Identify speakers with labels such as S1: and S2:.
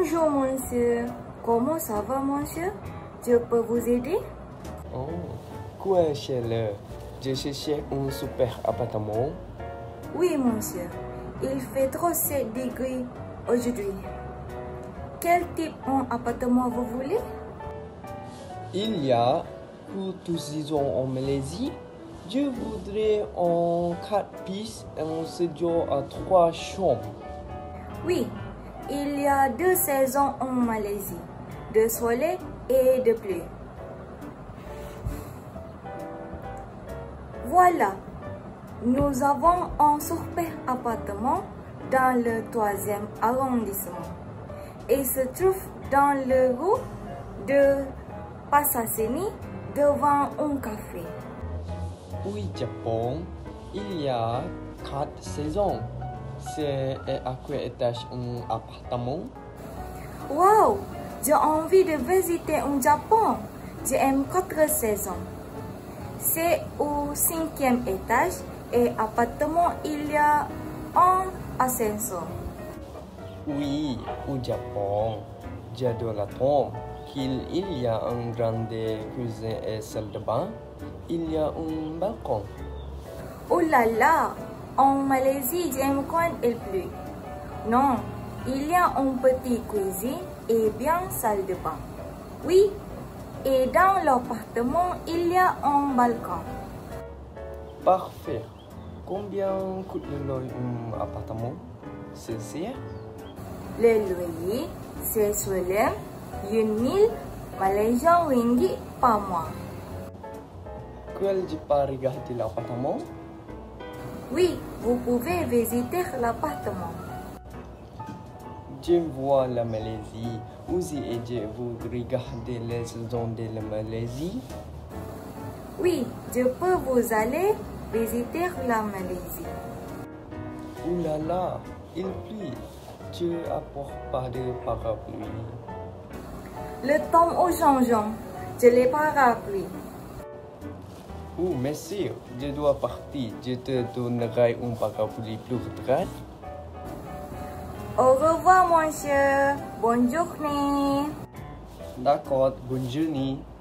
S1: Bonjour, monsieur. Comment ça va, monsieur? Je peux vous aider?
S2: Oh, quoi, chérie? Je cherche un super appartement.
S1: Oui, monsieur. Il fait 37 degrés aujourd'hui. Quel type d'appartement vous voulez?
S2: Il y a pour tous 6 ans en Malaisie. Je voudrais en 4 pistes et un studio à 3 chambres.
S1: Oui, il y a 2 saisons en Malaisie, de soleil et de pluie. Voilà, nous avons un super appartement dans le 3e arrondissement et se trouve dans le rue de Pasaseni devant un café.
S2: Oui, Japon, il y a 4 saisons. C'est à quel étage un appartement?
S1: Wow, j'ai envie de visiter un Japon. J'aime 4 saisons. C'est au 5e étage et appartement il y a un ascenseur.
S2: Oui, au Japon, j'adore la tombe. Il y a une grande cuisine et salle de bain. Il y a un balcon.
S1: Oh là là, en Malaisie, j'aime quand il pleut. Non, il y a une petite cuisine et bien salle de bain. Oui, et dans l'appartement, il y a un balcon.
S2: Parfait. Combien coûte le loyer d'un appartement? C'est cher?
S1: Le loyer, c'est seulement 1,000 Malaysian ringgit par mois.
S2: Quel je peux regarder l'appartement?
S1: Oui, vous pouvez visiter l'appartement.
S2: J'aime voir la Malaisie. Aussi, je vous regarder les saisons de la Malaisie.
S1: Oui, je peux vous aller visiter la Malaisie.
S2: Ouh là là, il pleut. Tu apportes pas de parapluie.
S1: Le temps au changeant, je l'ai parapluie.
S2: Oh, merci, je dois partir. Je te donnerai un parapluie plus grand.
S1: Au revoir, monsieur. Bonne journée.
S2: D'accord, bonne journée.